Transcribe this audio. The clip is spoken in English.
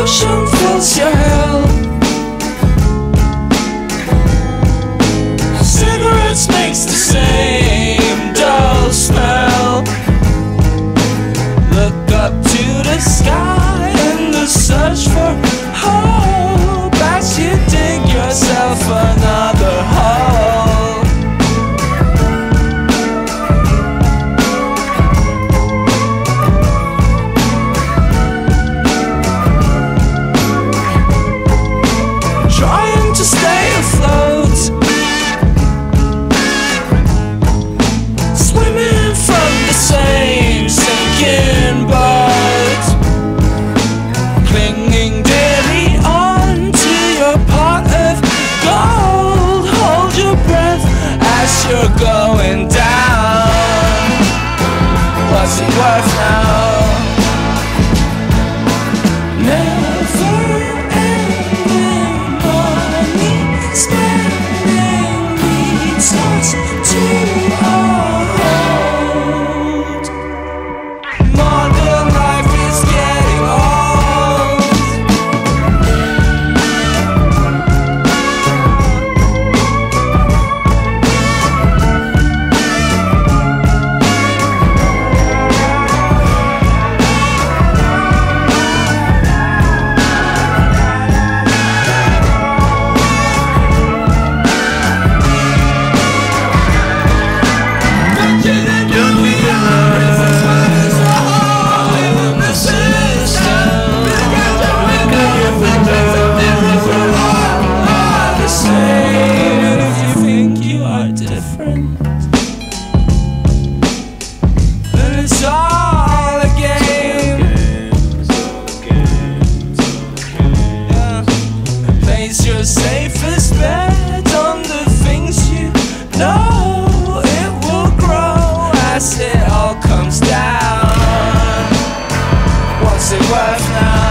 ocean fills your hell. Cigarettes makes the same dull smell. Look up to the sky in the search for hope as you dig yourself another hole. Trying to stay afloat, swimming from the same sinking boat, clinging dearly on to your pot of gold. Hold your breath as you're going down. What's it worth now? It's all a game. Yeah. Place your safest bet on the things you know. It will grow as it all comes down. What's it worth now?